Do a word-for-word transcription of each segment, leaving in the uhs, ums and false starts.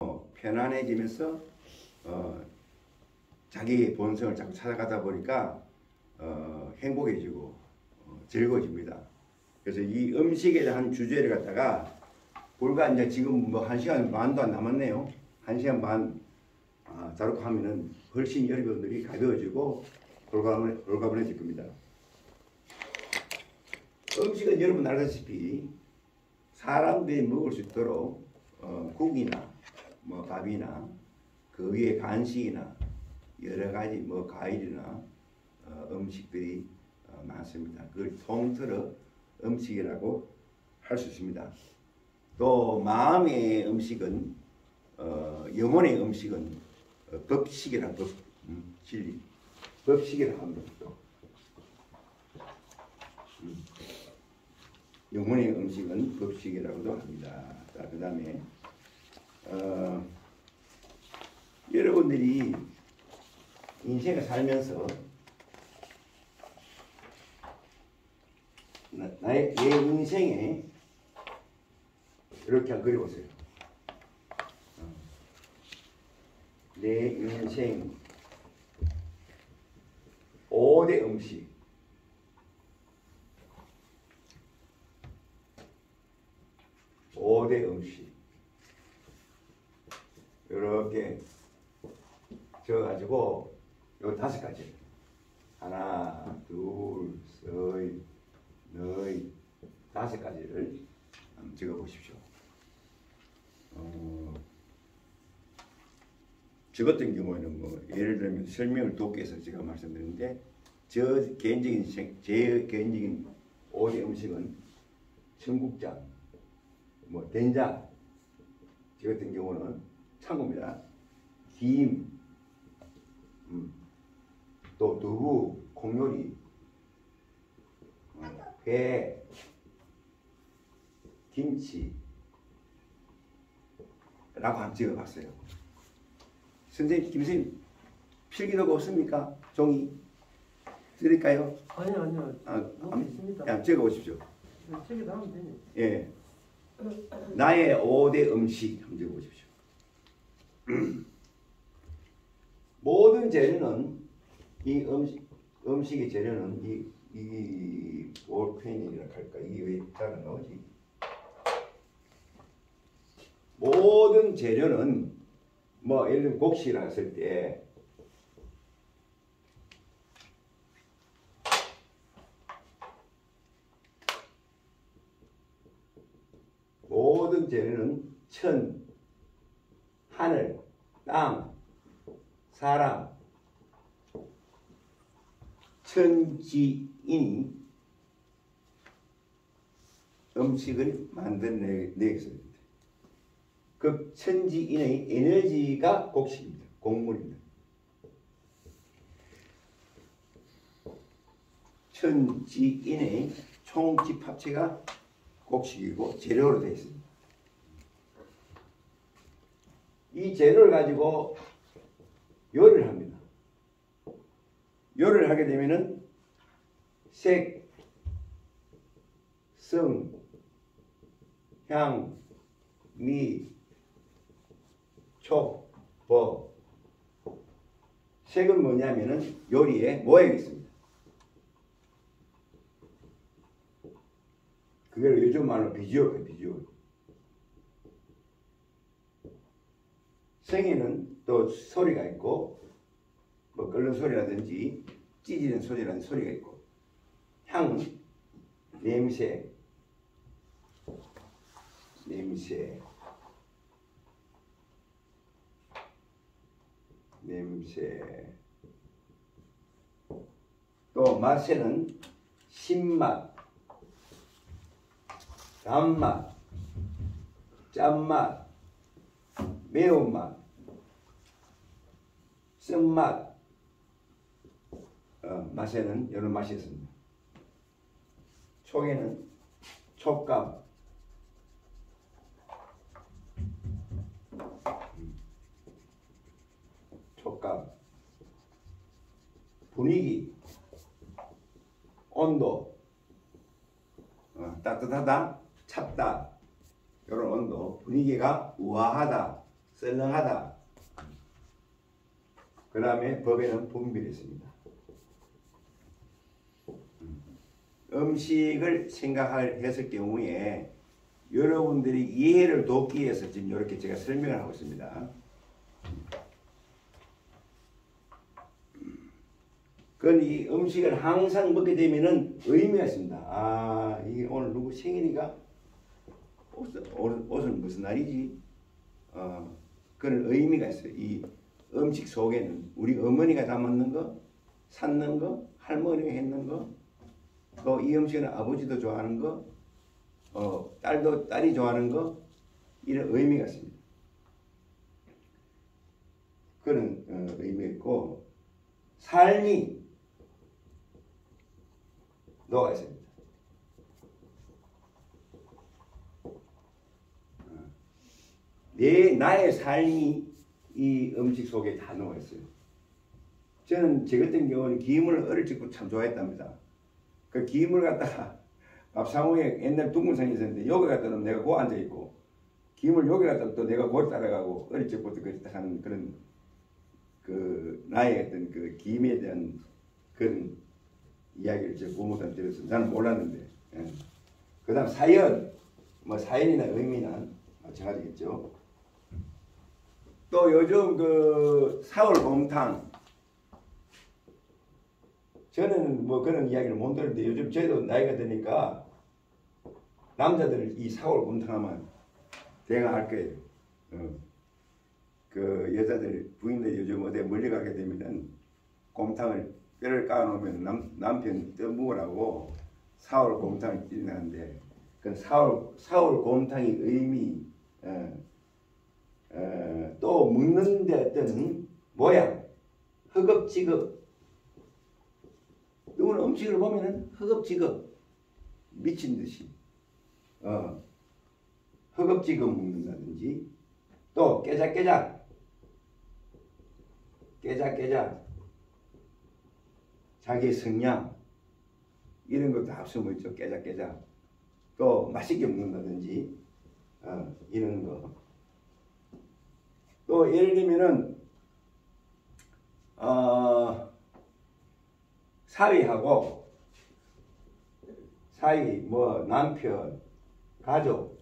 편안해지면서 어, 자기 본성을 자꾸 찾아가다 보니까 어, 행복해지고 어, 즐거워집니다. 그래서 이 음식에 대한 주제를 갖다가 불과 이제 지금 뭐 한 시간 반도 안 남았네요. 한 시간 반 아, 자르고 하면은 훨씬 여러분들이 가벼워지고 골가분해, 골가분해질 겁니다. 음식은 여러분 알다시피 사람들이 먹을 수 있도록 어, 국이나 뭐 밥이나 그 위에 간식이나 여러 가지 뭐 과일이나 어, 음식들이 어, 많습니다. 그걸 통틀어 음식이라고 할 수 있습니다. 또 마음의 음식은 어, 영혼의 음식은 어, 법식이라 법 음, 진리 법식이라 합니다. 음. 영혼의 음식은 법식이라고도 합니다. 자, 그 다음에 어, 여러분들이 인생을 살면서 나, 나의 내 인생에 이렇게 한번 그려보세요. 어. 내 인생 오 대 음식 오 대 음식 이렇게 적어가지고 요 다섯 가지 하나 둘셋 넷 다섯 가지를 한번 적어보십시오. 어, 저 같은 경우에는 뭐 예를 들면 설명을 돕기 위해서 제가 말씀드리는데 저 개인적인 제 개인적인 오 대 음식은 청국장, 뭐 된장, 저 같은 경우는 참고입니다. 김, 음, 또 두부, 콩요리, 어, 회, 김치 라고 한번 적어봤어요. 선생님, 김선생님 필기도가 없습니까? 종이 드릴까요? 아니요, 아니요. 아, 아, 있습니다. 야, 적어보십시오. 책에 나오면 되니. 예. 나의 오 대 음식 한번 적어보십시오. 모든 재료는 이 음식, 음식의 재료는 이, 이 볼펜이라 할까? 이게 왜 잘 안 나오지? 모든 재료는 뭐 예를 들면 곡식을 했을 때 모든 재료는 천, 하늘, 땅, 사람, 천지인이 음식을 만들어내겠습니다. 그 천지인의 에너지가 곡식입니다. 곡물입니다. 천지인의 총집합체가 곡식이고 재료로 되어 있습니다. 이 재료를 가지고 요리를 합니다. 요리를 하게 되면은 색, 성, 향, 미, 촉, 법. 색은 뭐냐면은 요리의 모양이 있습니다. 그걸 요즘 말로 비주얼이에요, 비주얼. 성에는 또 소리가 있고, 뭐 끓는 소리라든지 찢어지는 소리라든지 소리가 있고, 향, 냄새, 냄새, 냄새. 또 맛에는 신맛, 단맛, 짠맛, 매운맛, 쓴맛, 어, 맛에는 이런 맛이 있습니다. 촉에는 촉감, 촉감, 분위기, 온도, 어, 따뜻하다, 찹다, 이런 온도, 분위기가 우아하다, 썰렁하다. 그 다음에 법에는 분별했습니다. 음식을 생각했을 경우에 여러분들이 이해를 돕기 위해서 지금 이렇게 제가 설명을 하고 있습니다. 그건 이 음식을 항상 먹게 되면은 의미가 있습니다. 아, 이게 오늘 누구 생일이가? 옷, 옷, 옷은 무슨 날이지? 어, 그런 의미가 있어요. 이 음식 속에는 우리 어머니가 담았는 거, 샀는 거, 할머니가 했는 거, 또 이 음식은 아버지도 좋아하는 거, 어, 딸도 딸이 좋아하는 거, 이런 의미가 있습니다. 그런 어, 의미가 있고 삶이 녹아 있습니다. 내 나의 삶이 이 음식 속에 다 녹아 있어요. 저는 제 같은 경우는 김을 어릴 적부터 참 좋아했답니다. 그 김을 갖다가 밥상우에 옛날 둥근상이 있었는데 여기 갖다 놓으면 내가 고 앉아 있고 김을 여기 갖다 놓으면 또 내가 고 따라가고 어릴 적부터 그렇게 하는 그런 그 나의 어떤 그 김에 대한 그런 이야기를 제 부모한테 들었어요. 나는 몰랐는데. 예. 그 다음 사연, 뭐 사연이나 의미나 마찬가지겠죠. 또 요즘 그 사월곰탕, 저는 뭐 그런 이야기를 못 들었는데 요즘 저희도 나이가 드니까 남자들 이 사월곰탕 하면 대강 알 거예요. 어. 그 여자들 부인들 요즘 어디 멀리 가게 되면은 곰탕을 뼈를 까놓으면 남, 남편 떠먹으라고 사월 곰탕을 찌르는데 그 사월 사월 곰탕의 의미 어, 어, 또 먹는데 어떤 모양 허겁지겁 누구는 음식을 보면은 허겁지겁 미친 듯이 어, 허겁지겁 먹는다든지 또 깨작깨작 깨작깨작 자기의 성향 이런 것도 합성어 있죠. 깨작깨작 또 맛있게 먹는다든지 어, 이런 거. 또 예를 들면은 어, 사위하고 사위 뭐 남편 가족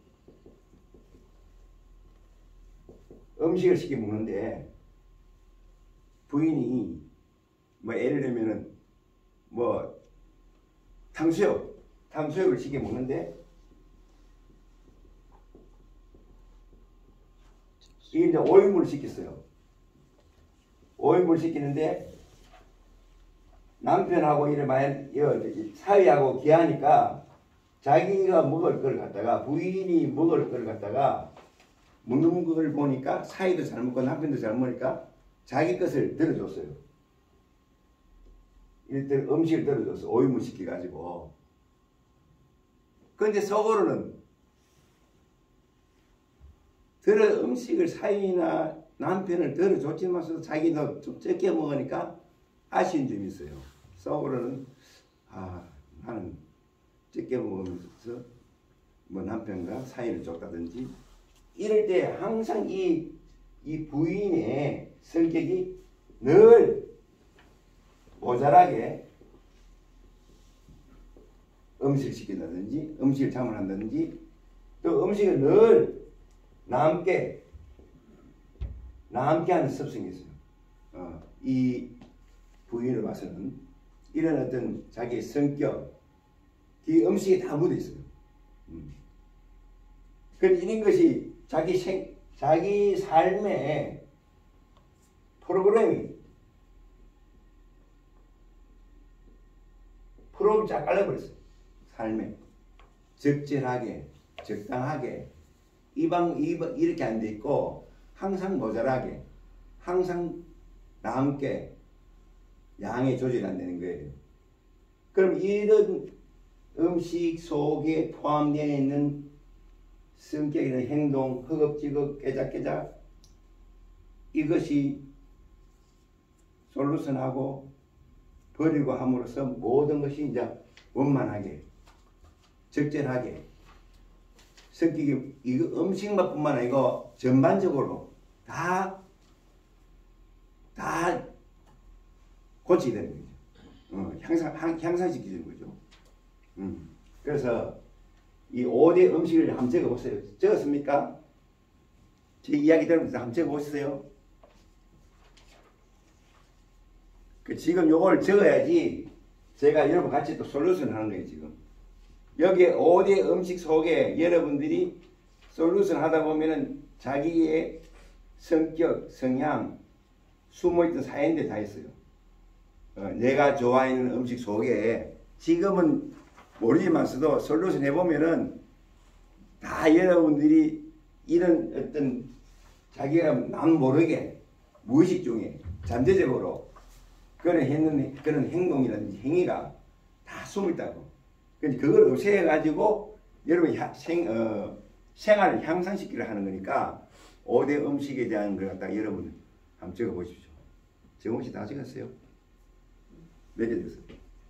음식을 시켜 먹는데 부인이 뭐 예를 들면은 뭐 탕수육 탕수육을 시켜 먹는데 이게 이제 오 인분을 시켰어요. 오 인분을 시키는데 남편하고 이래 많이 사위하고 기하니까 자기가 먹을 걸 갖다가 부인이 먹을 걸 갖다가 먹는 걸 보니까 사위도 잘 먹고 남편도 잘 먹으니까 자기 것을 들어줬어요. 일단 음식을 들어줬어. 오 인분 시켜가지고. 그런데 속으로는 들어 음식을 사위나 남편을 들어줬지만서도 자기도 좀 적게 먹으니까 아쉬운 점이 있어요. 속으로는 아 나는 적게 먹으면서 뭐 남편과 사이를 줬다든지 이럴 때 항상 이, 이 부인의 성격이 늘 모자라게 음식을 시킨다든지 음식을 자문한다든지 또 음식을 늘 남게 남게 하는 습성이 있어요. 어, 이 부인을 봐서는 이런 어떤 자기의 성격 이 음식에 다 묻어 있어요. 음. 그 이런 것이 자기 생 자기 삶의 프로그램이 프로그램이 쫙 깔려버렸어요. 삶에 적절하게 적당하게 이방 이방 이렇게 안 돼 있고 항상 모자라게 항상 남게 양의 조절이 안 되는 거예요. 그럼 이런 음식 속에 포함되어 있는 성격이나 행동, 허겁지겁, 깨작깨작 이것이 솔루션하고 버리고 함으로써 모든 것이 이제 원만하게 적절하게 성격이 이거 음식만뿐만 아니고 전반적으로 다, 다 고치게 되는 거죠. 어, 향상, 향, 향상시키는 거죠. 음. 그래서 이 오 대 음식을 한번 적어보세요. 적었습니까? 제 이야기 들으면서 한번 적어보세요. 그 지금 요걸 적어야지 제가 여러분 같이 또 솔루션 하는 거예요, 지금. 여기 오 대 음식 속에 여러분들이 솔루션 하다 보면은 자기의 성격, 성향, 숨어있던 사연들이 다 있어요. 어, 내가 좋아하는 음식 속에 지금은 모르지만서도 솔루션 해보면은 다 여러분들이 이런 어떤 자기가 남 모르게 무의식 중에 잠재적으로 그런 했는 그런 행동이라든지 행위가 다 숨어있다고. 그러니까 그걸 없애가지고 여러분 생, 어, 생활을 향상시키려 하는 거니까 오 대 음식에 대한 걸 갖다가 여러분 한번 적어보십시오. 정홍 씨 다 적었어요? 몇 개 적었어요?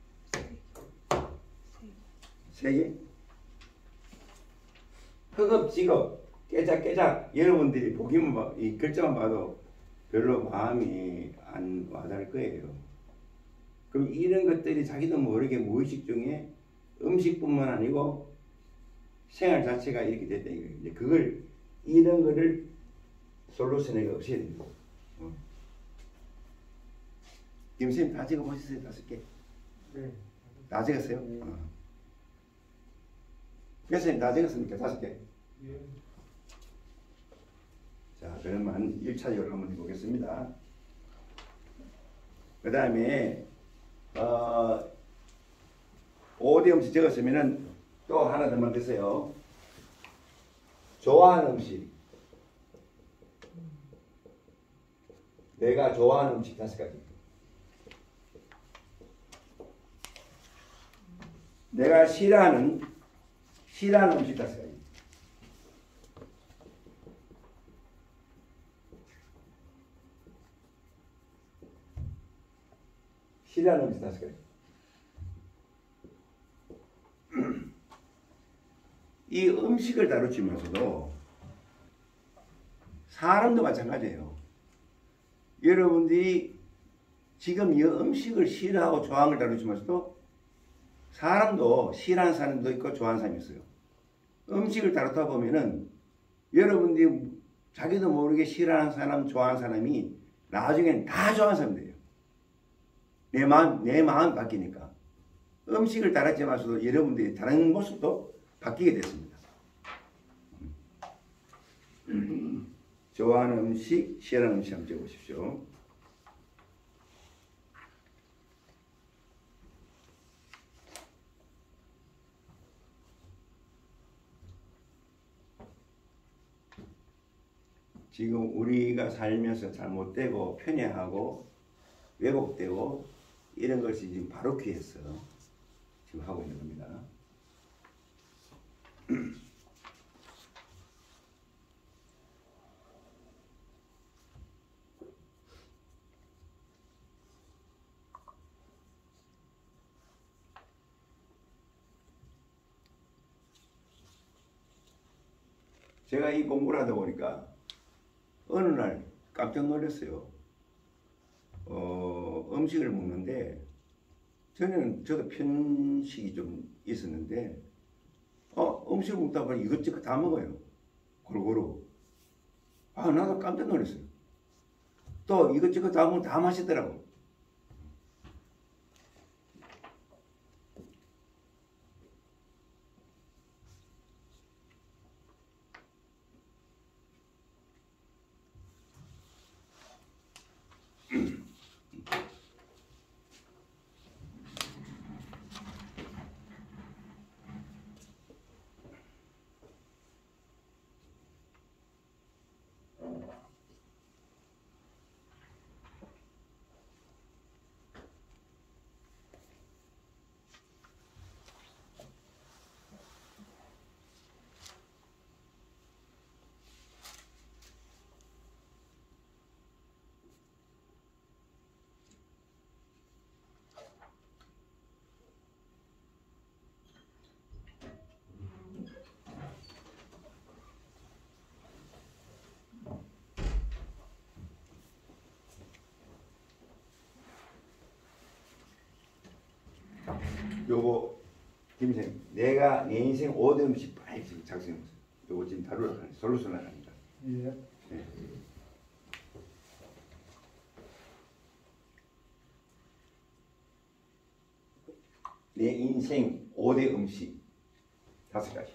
세 개? 허겁지겁 깨작깨작 여러분들이 보기만 봐, 이 글자만 봐도 별로 마음이 안 와닿을 거예요. 그럼 이런 것들이 자기도 모르게 무의식 중에 음식뿐만 아니고 생활 자체가 이렇게 됐다 이거예요. 이제 그걸 이런 거를 솔루션에 없애야 됩니다. 어. 김선생님 다 적어 보셨어요? 다섯 개? 네. 다 적었어요? 네. 어. 교수님 다 적었습니까? 다섯 개? 예. 자, 그러면 일 차적으로 한번 해보겠습니다. 그 다음에 어, 오 대 음식 적었으면은 또 하나 더 만드세요. 좋아하는 음식. 내가 좋아하는 음식 다섯 가지. 내가 싫어하는 싫어하는 음식 다섯 가지. 싫어하는 음식 다섯 가지. 이 음식을 다루면서도 사람도 마찬가지예요. 여러분들이 지금 이 음식을 싫어하고 좋아하는 걸 다루면서도 사람도 싫어하는 사람도 있고 좋아하는 사람이 있어요. 음식을 다루다 보면은 여러분들이 자기도 모르게 싫어하는 사람, 좋아하는 사람이 나중엔 다 좋아하는 사람들이에요. 내 마음, 내 마음이 바뀌니까. 음식을 다뤘지만서도 여러분들이 다른 모습도 바뀌게 됐습니다. 좋아하는 음식, 싫어하는 음식 한번 적어보십시오. 지금 우리가 살면서 잘못되고 편애하고 왜곡되고 이런 것이 지금 바로 귀에서 지금 하고 있는 겁니다. 제가 이 공부를 하다 보니까 어느 날 깜짝 놀랐어요. 어, 음식을 먹는데 전에는 저도 편식이 좀 있었는데 어, 음식을 먹다 보니 이것저것 다 먹어요. 골고루. 아, 나도 깜짝 놀랐어요. 또 이것저것 다 먹으면 다 맛있더라고. 요거 김생 내가 내 인생 오 대 음식 빨리 지금 작성해 보세요. 요거 지금 다루러 가는 솔루션을 합니다. 예. 네. 내 인생 오 대 음식 다섯 가지.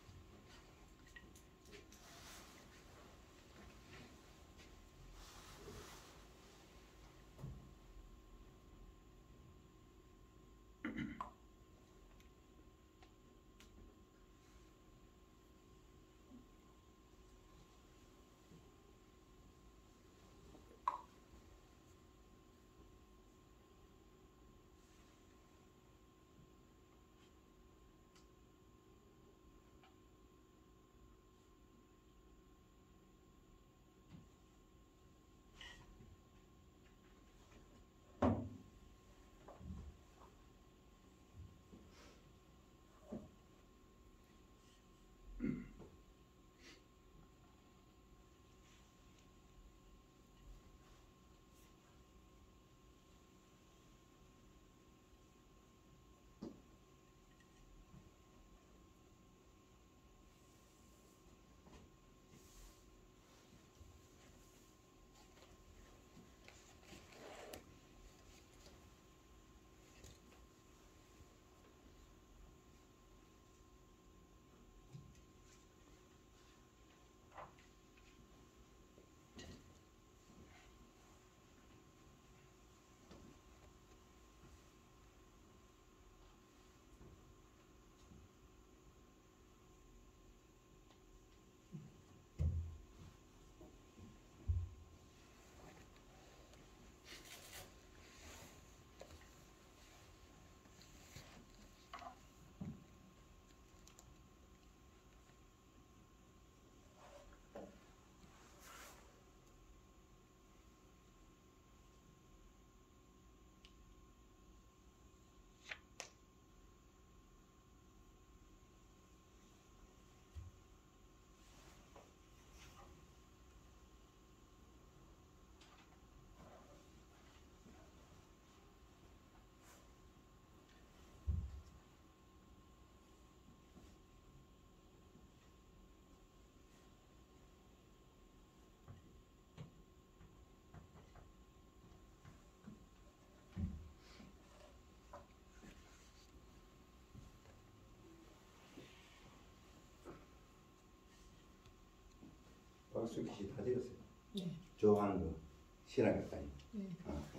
박수기 씨 다 적었어요. 네. 좋아하는 거 싫어하는 것까지. 네.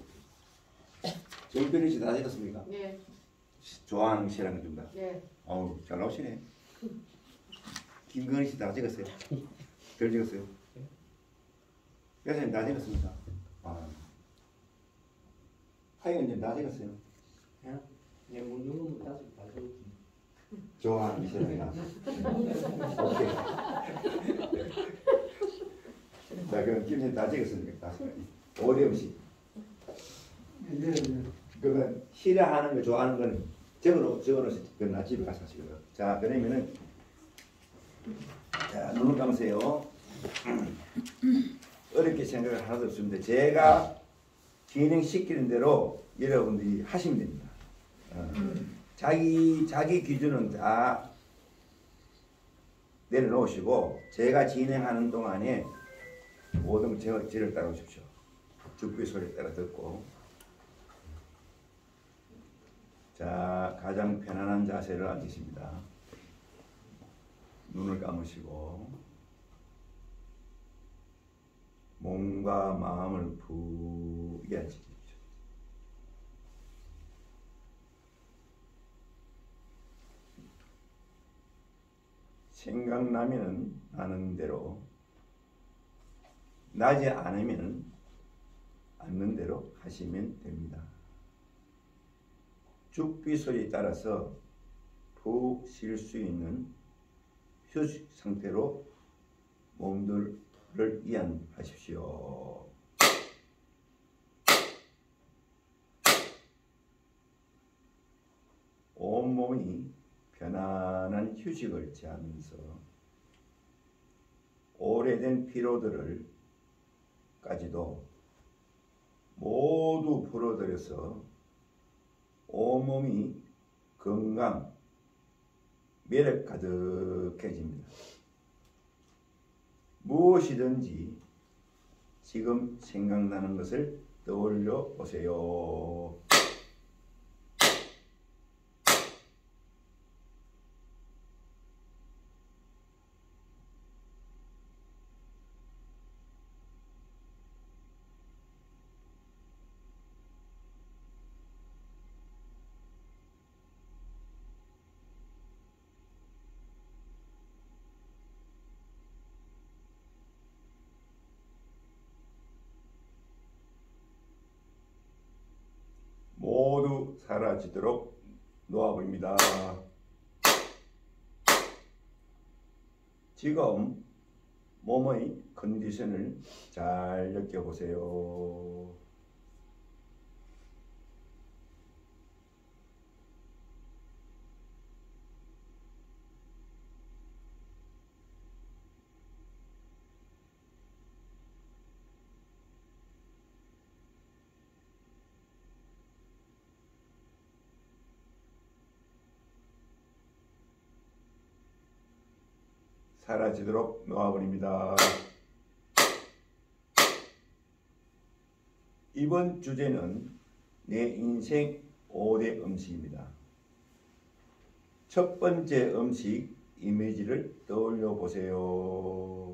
아, 정편이 씨 다 적었습니까? 네. 좋아하는 거 싫어하는 거 좀 다. 네. 어우 잘 나오시네. 김건희 씨 다 적었어요. 별 적었어요. 여사님 다 적었습니까? 아. 하이원님 다 적었어요. 네, 뭐 누르면 다시 다시. 좋아하는 거 싫어하는 거. 오케이. 자 그럼 김선생 다 적었습니까? 다섯 가지. 오 대 음식. 예, 예. 그러면 싫어하는 거 좋아하는 거는 적어놓 적어놓으세요. 그럼 나 집에 가서 하시거든. 자 그러면은 자 눈을 감으세요. 어렵게 생각을 하나도 없습니다. 제가 진행시키는 대로 여러분들이 하시면 됩니다. 어, 자기 자기 기준은 다 내려놓으시고 제가 진행하는 동안에 모든 제, 제를 따라오십시오. 죽비 소리 따라 듣고 자 가장 편안한 자세를 앉으십니다. 눈을 감으시고 몸과 마음을 푹 앉히십시오. 생각나면 나는 대로 나지 않으면 않는 대로 하시면 됩니다. 죽비 소리에 따라서 푹 쉴 수 있는 휴식 상태로 몸들을 이완하십시오. 온몸이 편안한 휴식을 취하면서 오래된 피로들을 까지도 모두 풀어들여서 온몸이 건강, 매력 가득해집니다. 무엇이든지 지금 생각나는 것을 떠올려 보세요. 모두 사라지도록 놓아버립니다. 지금 몸의 컨디션을 잘 느껴보세요. 사라지도록 놓아버립니다. 이번 주제는 내 인생 오 대 음식입니다. 첫 번째 음식 이미지를 떠올려 보세요.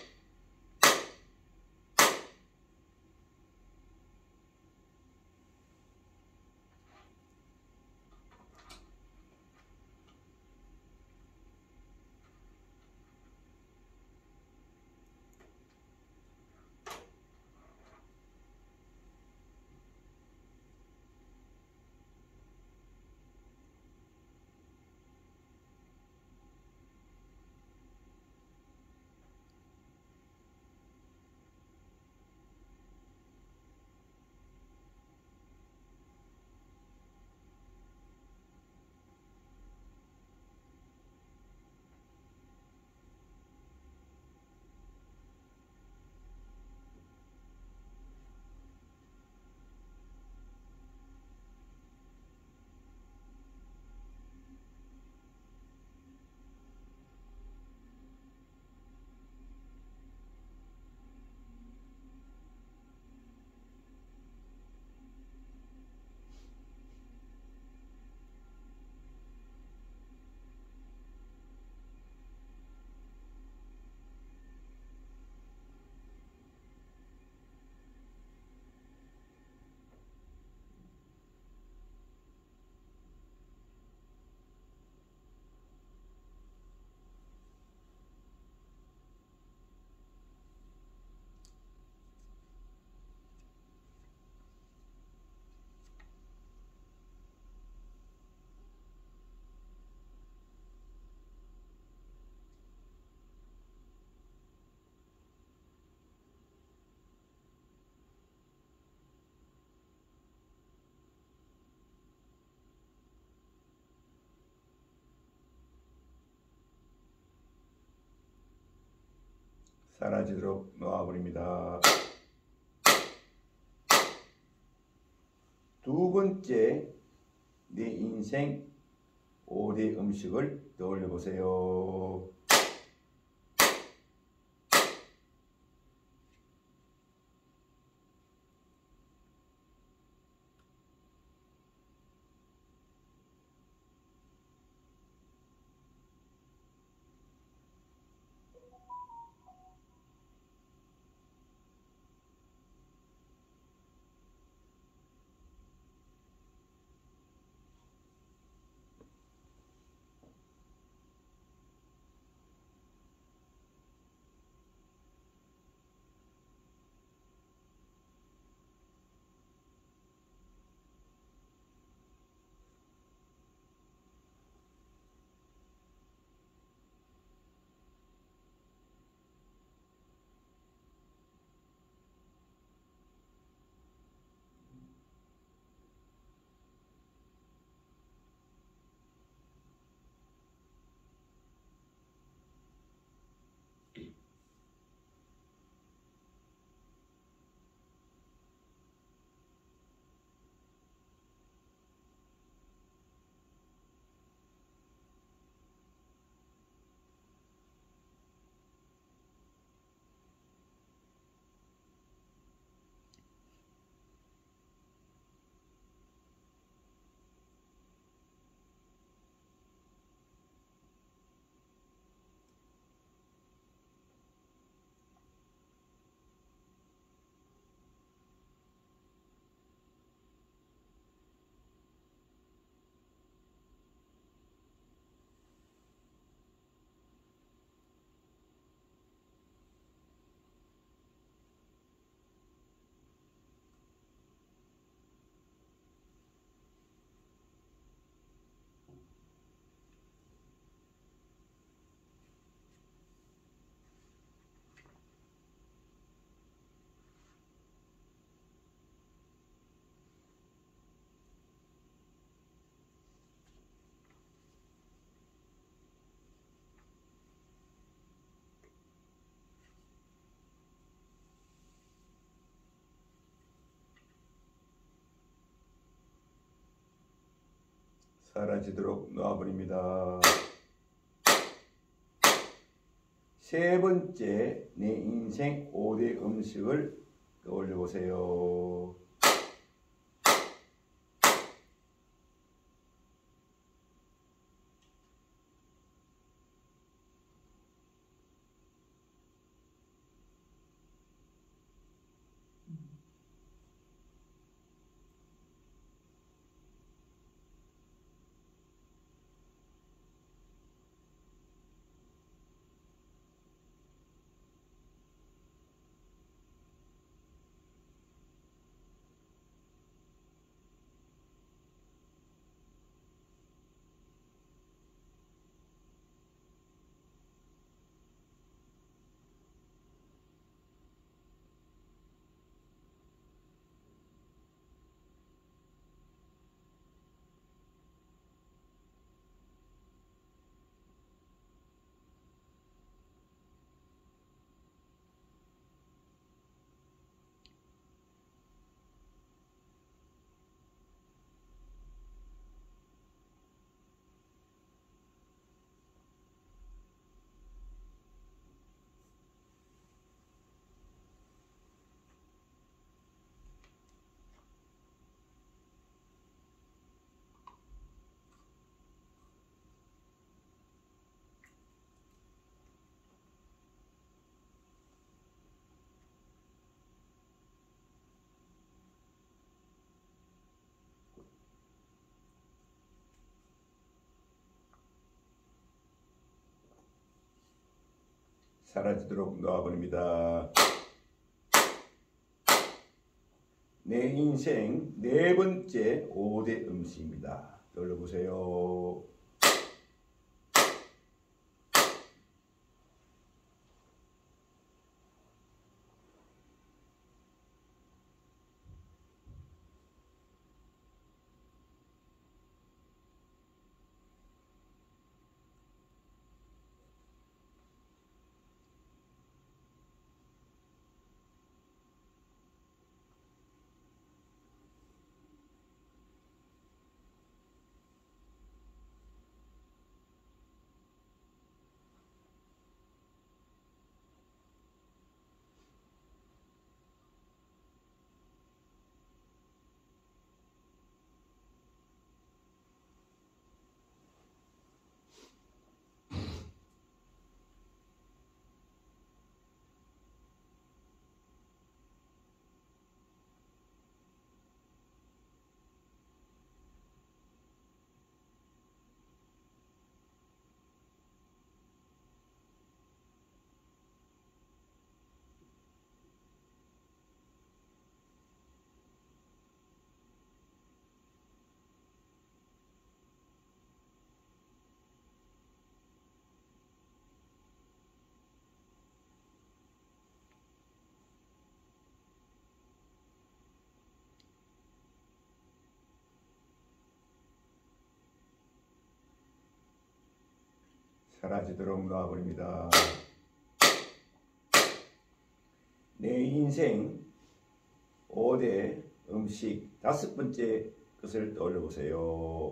사라지도록 놓아버립니다. 두 번째 내 인생 오 대 음식을 떠올려 보세요. 사라지도록 놓아버립니다. 세 번째, 내 인생 오 대 음식을 떠올려 보세요. 사라지도록 놓아버립니다. 내 인생 네 번째 오 대 음식입니다. 떠올려보세요. 사라지도록 놓아버립니다. 내 인생 오 대 음식 다섯 번째 것을 떠올려 보세요.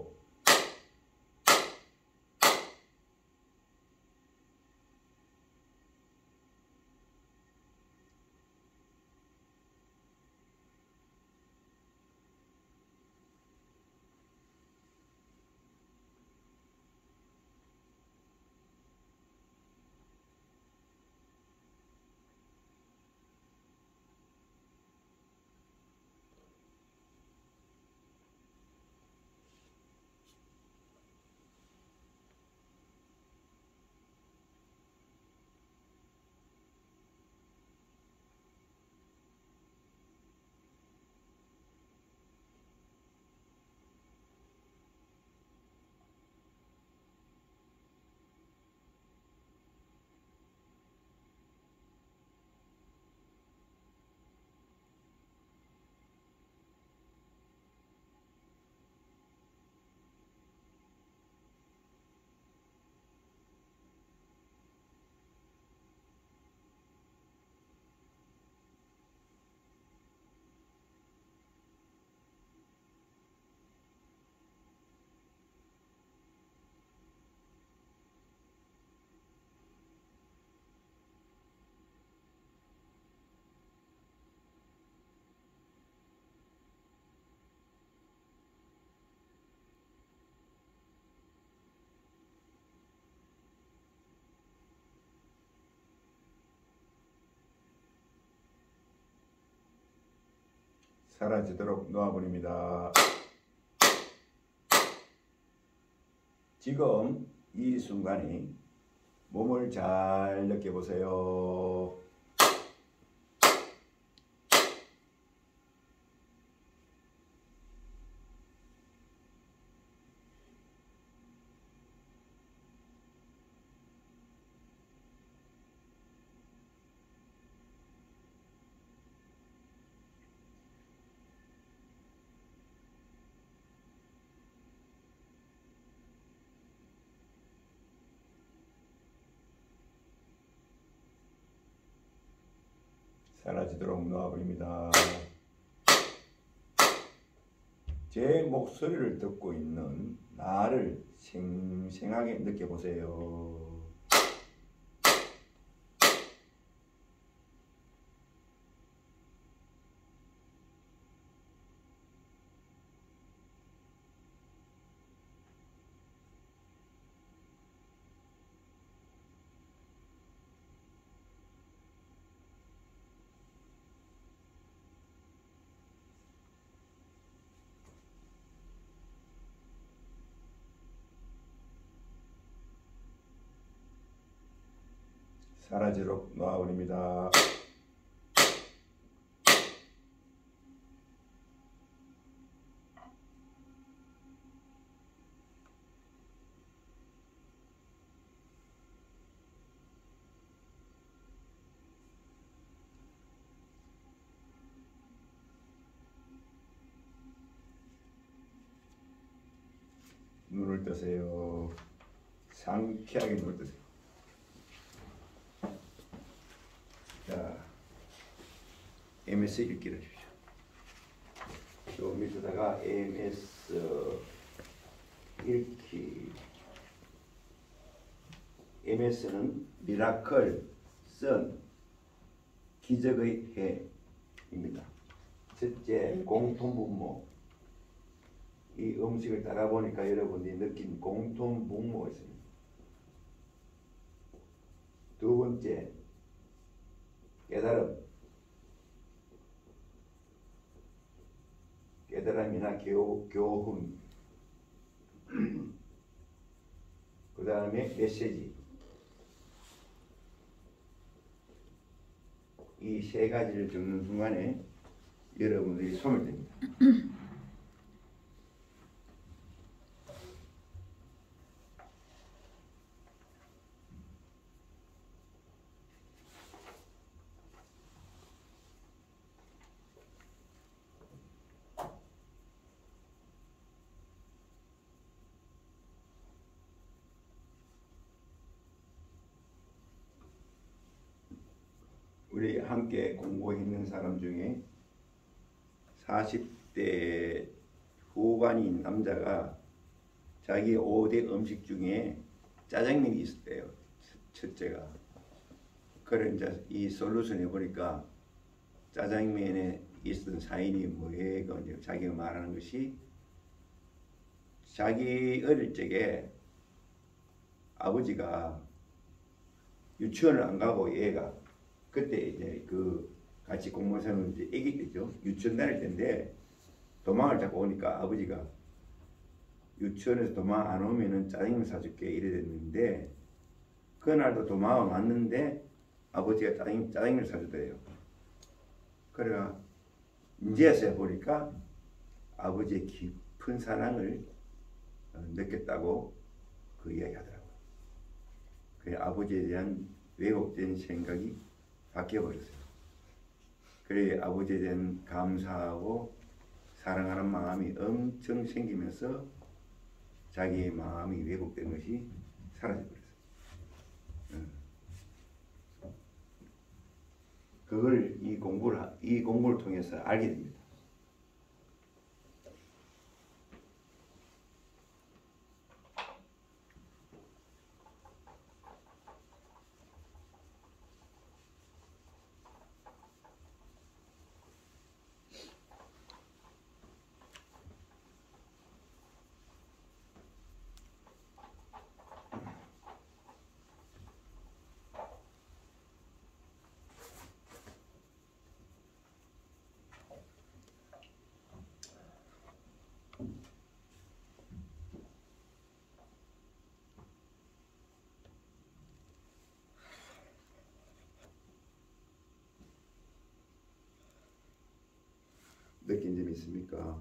사라지도록 놓아버립니다. 지금 이 순간에 몸을 잘 느껴보세요. 사라지도록 놓아버립니다. 제 목소리를 듣고 있는 나를 생생하게 느껴보세요. 사라지도록 놓아버립니다. 눈을 뜨세요. 상쾌하게 눈을 뜨세요. 자, 엠에스 읽기를 주십시오. 요 밑에다가 엠에스 읽기. 엠에스는 미라클, 선, 기적의 해입니다. 첫째, 공통분모. 이 음식을 따라 보니까 여러분이 느낀 공통분모가 있습니다. 두 번째, 깨달음. 깨달음이나 교, 교훈. 그 다음에 메시지. 이 세 가지를 적는 순간에 여러분들이 소멸됩니다. 우리 함께 공부했는 사람 중에 사십 대 후반인 남자가 자기 오 대 음식 중에 짜장면이 있었대요. 첫째가. 그래 이제 이 솔루션 해보니까 짜장면에 있었던 사인이 뭐예요? 이제 자기가 말하는 것이 자기 어릴 적에 아버지가 유치원을 안 가고 얘가 그때 이제 그 같이 공무원생은 이제 애기 때죠. 유치원 다닐 때인데 도망을 자꾸 오니까 아버지가 유치원에서 도망 안 오면은 짜장면 사줄게 이래 됐는데 그날도 도망을 왔는데 아버지가 짜장, 짜장면 사주더래요. 그래가 이제서야 보니까 아버지의 깊은 사랑을 느꼈다고 그 이야기 하더라고요. 그 아버지에 대한 왜곡된 생각이 바뀌어버렸어요. 그래 아버지에 대한 감사하고 사랑하는 마음이 엄청 생기면서 자기의 마음이 왜곡된 것이 사라져버렸어요. 그걸 이 공부를 이 공부를 통해서 알게 됩니다. 느낀 점이 있습니까?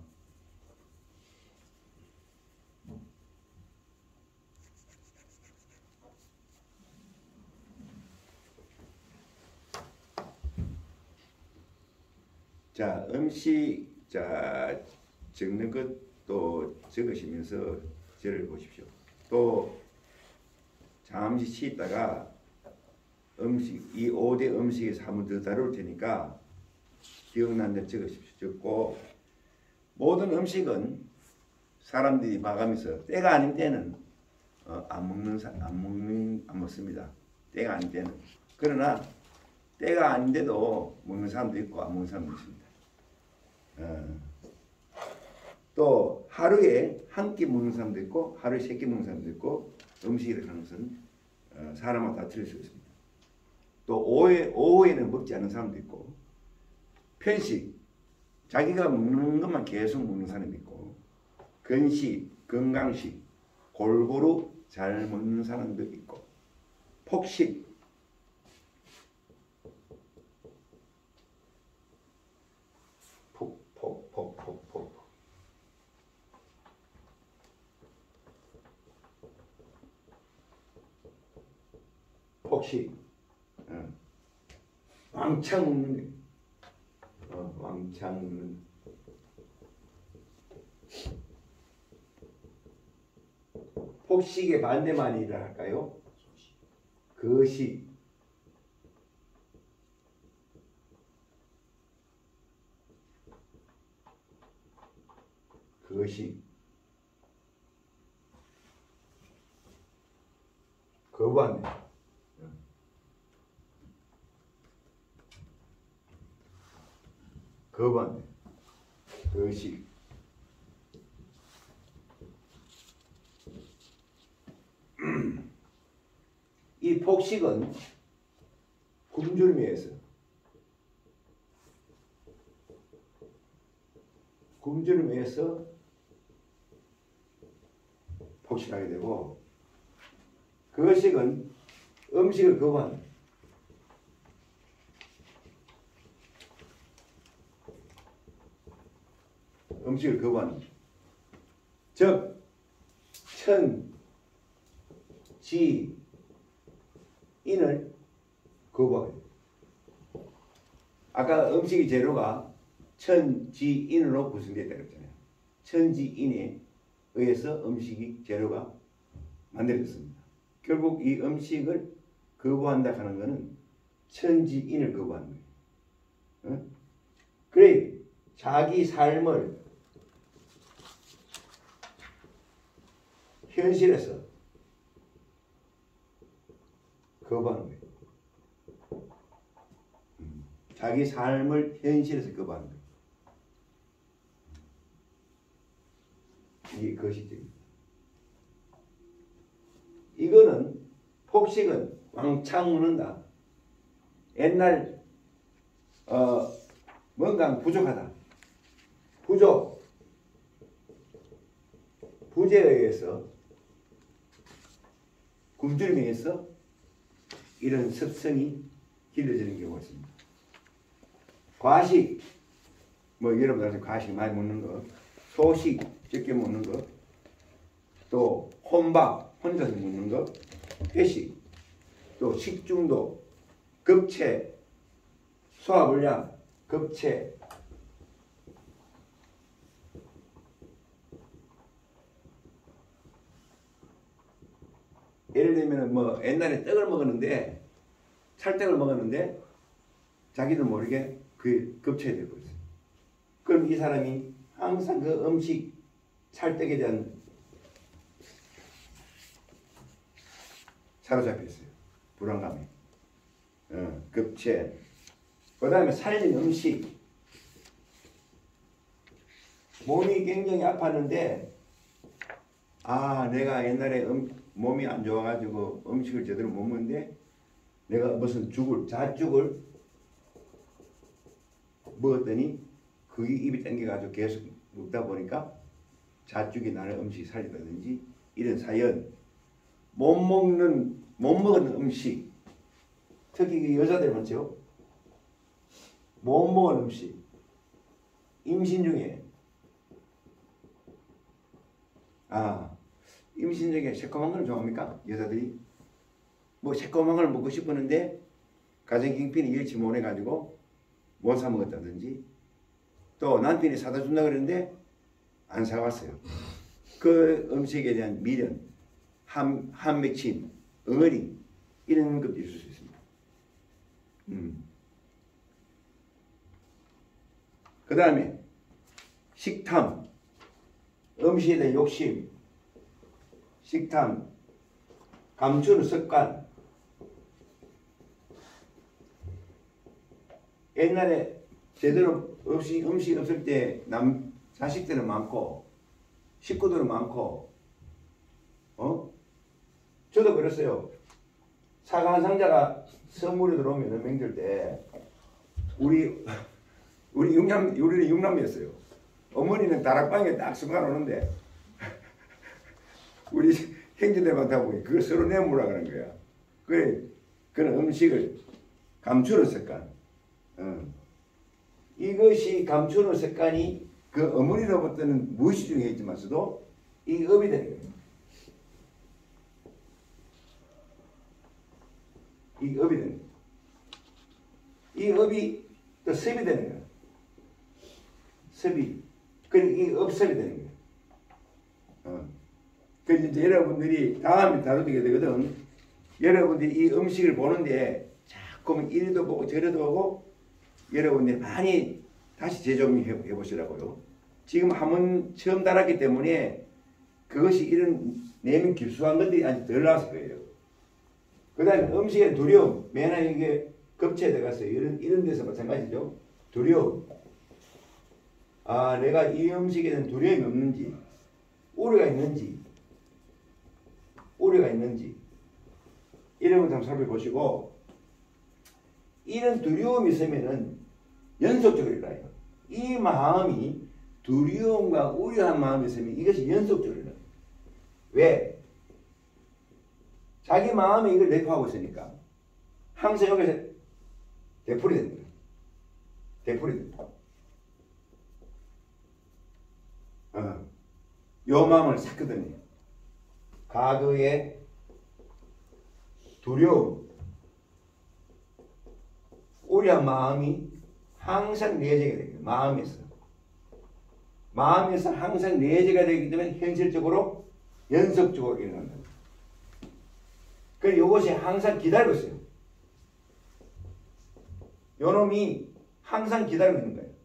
자, 음식 자 적는 것도 적으시면서 저를 보십시오. 또 잠시 쉬다가 음식 이 오 대 음식에서 한번 더 다룰 테니까 기억나는 데 적으십시오. 적고 모든 음식은 사람들이 봐가면서 때가 아닌 때는 어, 안 먹는 사, 안 먹는 안 먹습니다. 때가 아닌 때는. 그러나 때가 아닌데도 먹는 사람도 있고 안 먹는 사람도 있습니다. 어. 또 하루에 한 끼 먹는 사람도 있고 하루에 세 끼 먹는 사람도 있고 음식이라는 것은 어, 사람마다 다 틀릴 수 있습니다. 또 오후에, 오후에는 먹지 않는 사람도 있고 편식, 자기가 먹는 것만 계속 먹는 사람이 있고 건식, 건강식, 골고루 잘 먹는 사람도 있고 폭식, 폭, 폭, 폭, 폭, 폭. 폭식, 어. 왕창 먹는 거예요. 어, 왕창 먹는. 폭식의 반대말이라 할까요? 거식. 거식. 거부하네. 거부하네. 거식. 이 폭식은 굶주림에서 굶주림에서 폭식하게 되고 거식은 음식을 거부하는 음식을 거부하는 즉 천, 지, 인을 거부하게 됩니다. 아까 음식의 재료가 천, 지, 인으로 구성되어 있다고 했잖아요. 천, 지, 인에 의해서 음식이 재료가 만들어졌습니다. 결국 이 음식을 거부한다 하는 것은 천지, 인을 거부하는 거예요. 어? 그래 자기 삶을 현실에서 거부하는 거예요. 음. 자기 삶을 현실에서 거부하는 거예요. 이게 거식적입니다. 이거는 폭식은 왕창 먹는다. 옛날 어, 뭔가 부족하다. 부족. 부재에 의해서 굶주림에 의해서 이런 습성이 길러지는 경우가 있습니다. 과식, 뭐 여러분들 과식 많이 먹는 거, 소식 적게 먹는 거, 또 혼밥 혼자서 먹는 거, 회식, 또 식중독, 급체, 소화불량, 급체, 예를 들면 뭐 옛날에 떡을 먹었는데 찰떡을 먹었는데 자기도 모르게 그 급체가 되고 있어요. 그럼 이 사람이 항상 그 음식 찰떡에 대한 사로잡혀 있어요. 불안감에. 어, 급체. 그 다음에 살린 음식. 몸이 굉장히 아팠는데 아 내가 옛날에 음, 몸이 안 좋아가지고 음식을 제대로 못 먹는데 내가 무슨 죽을 잣죽을 먹었더니 그게 입이 땡겨가지고 계속 먹다 보니까 잣죽이 나를 음식이 살린다든지 이런 사연. 못 먹는 못 먹는 음식 특히 여자들 많죠. 못 먹은 음식 임신 중에 아 임신 중에 새콤한 걸 좋아합니까? 여자들이 뭐 새콤한 걸 먹고 싶었는데 가정경편이 일치 못해가지고 못 사 먹었다든지 또 남편이 사다 준다 그랬는데 안 사왔어요. 그 음식에 대한 미련, 한, 한맺힘, 응어리 이런 것도 있을 수 있습니다. 음. 그 다음에 식탐, 음식에 대한 욕심, 식탐, 감추는 습관. 옛날에 제대로 음식, 음식 없을 때 남, 자식들은 많고 식구들은 많고 어? 저도 그랬어요. 사과 한 상자가 선물이 들어오면 명절 때 우리 우리 육남 우리는 육남이었어요. 어머니는 다락방에 딱 순간 오는데 우리 형제들만 다 보니 그걸 서로 내모으라 그런 거야. 그래 그런 음식을 감추는 습관. 어. 이것이 감추는 습관이 그 어머니로부터는 무의식 중에 있지만서도 이 업이 되는 거예요. 이 업이 되는 거예요. 이 업이 또 습이 되는 거예요. 습이. 그러니까 이 업습이 되는 거예요. 어. 그래서 이제 여러분들이 다음에 다루게 되거든. 여러분들이 이 음식을 보는데 자꾸 이리도 보고 저리도 보고 여러분들이 많이 다시 재조명해 보시라고요. 지금 한번 처음 달았기 때문에 그것이 이런 내면 깊숙한 것들이 아직 덜 나왔을 거예요. 그 다음에 음식의 두려움, 맨날 이게 급체에 들어갔어요. 이런, 이런 데서 마찬가지죠. 두려움. 아, 내가 이 음식에 대한 두려움이 없는지, 우려가 있는지, 우려가 있는지, 이런 걸 한번 살펴보시고, 이런 두려움이 있으면은 연속적으로 일어나요. 이 마음이 두려움과 우려한 마음이 있으면 이것이 연속적으로 일어나요. 왜? 자기 마음이 이걸 내포하고 있으니까 항상 여기서 되풀이 됩니다. 되풀이 됩니다. 어. 요 마음을 샀거든요. 과거의 두려움, 우려한 마음이 항상 내재가 되게 마음에서 마음에서 항상 내재가 되기 때문에 현실적으로 연속적으로 일어난다. 그래서 이것이 항상 기다리고 있어요. 요놈이 항상 기다리고 있는 거예요.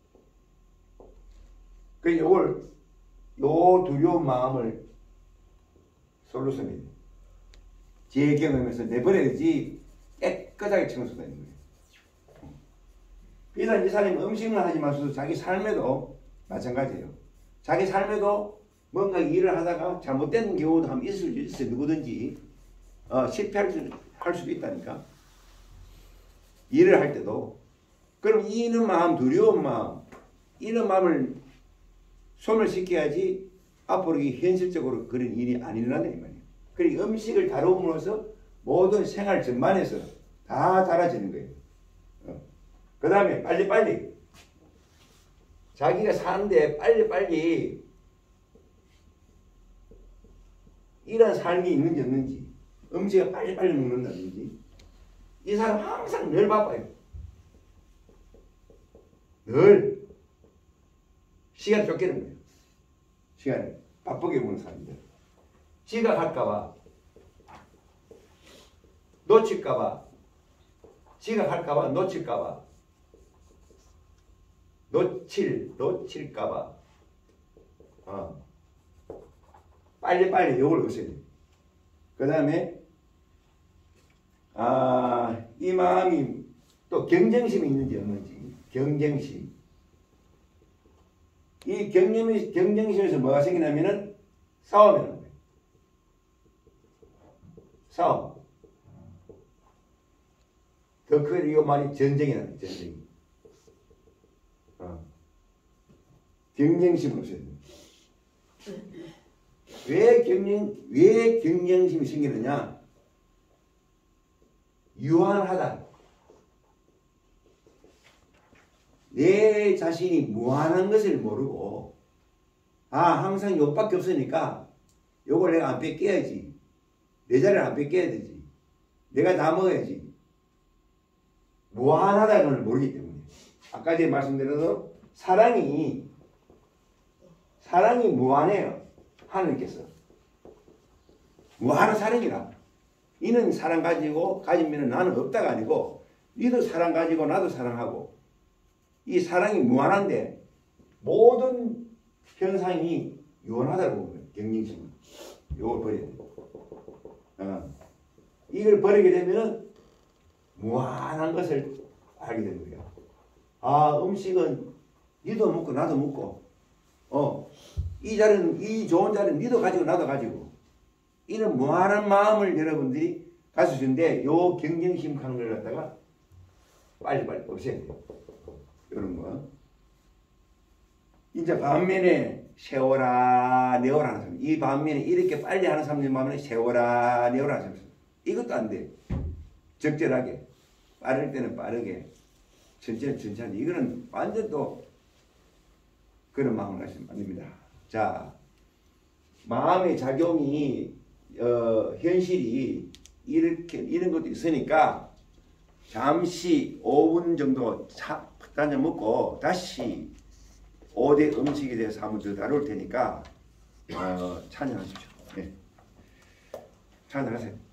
그래서 이걸 요 두려운 마음을 솔루션이 제 경험에서 내버려야지 깨끗하게 청소되는 거예요. 일단 이 사람이 음식을 하지 마셔도 자기 삶에도 마찬가지예요. 자기 삶에도 뭔가 일을 하다가 잘못된 경우도 한번 있을 수 있어요. 누구든지 어, 실패할 수, 할 수도 있다니까. 일을 할 때도. 그럼 이런 마음, 두려운 마음, 이런 마음을 소멸시켜야지 앞으로 이 현실적으로 그런 일이 안 일어난다 이 말이에요. 그리고 음식을 다rum으로써 모든 생활 전반에서 다 달라지는 거예요. 어. 그 다음에 빨리빨리 자기가 사는데 빨리빨리 이런 삶이 있는지 없는지 음식을 빨리빨리 먹는다든지 이 사람 항상 늘 바빠요. 늘 시간 쫓기는 거예요. 시간을 바쁘게 보는 사람들. 지각할까봐 놓칠까봐 지각할까봐 놓칠까봐 놓칠 놓칠까봐 어. 빨리빨리 욕을 넣으셔야 돼요. 그 다음에 아, 이 마음이 또 경쟁심이 있는지 없는지 경쟁심. 이 경쟁, 경쟁심에서 뭐가 생기냐면은 싸움이 나는 거예요. 싸움. 더 크게 이 말이 전쟁이 나는 거예요. 전쟁이. 어. 경쟁심을 없애야 돼요. 왜 경쟁, 왜 경쟁심이 생기느냐? 유한하다. 내 자신이 무한한 것을 모르고 아 항상 요것밖에 없으니까 요걸 내가 안 뺏겨야지. 내 자리를 안 뺏겨야 되지. 내가 다 먹어야지. 무한하다는 걸 모르기 때문에. 아까 제가 말씀드려도 사랑이 사랑이 무한해요. 하나님께서. 무한한 사랑이라. 이는 사랑 가지고 가지면 나는 없다가 아니고 니도 사랑 가지고 나도 사랑하고 이 사랑이 무한한데 모든 현상이 유한하다고 보는 거예요. 경쟁심은. 이걸 버려야 돼요. 어. 이걸 버리게 되면 무한한 것을 알게 되는 거예요. 아 음식은 니도 먹고 나도 먹고 어, 이 자리는 이 좋은 자리는 니도 가지고 나도 가지고 이런 무한한 마음을 여러분들이 가질 수 있는데 요 경쟁심 하는 걸 갖다가 빨리빨리 없애야 돼요. 이런 거. 이제 반면에 세워라 내워라 하는 사람. 이 반면에 이렇게 빨리 하는 사람들 반면에 세워라 내워라 하는 사람. 이것도 안 돼. 적절하게. 빠를 때는 빠르게. 천천히 천천히. 이거는 완전 또 그런 마음을 가시면 안 됩니다. 자, 마음의 작용이 어, 현실이 이렇게 이런 것도 있으니까 잠시 오 분 정도 차 한잔 먹고 다시 오 대 음식에 대해서 한번 더 다룰 테니까 어, 찬양하십시오. 네. 찬양하세요.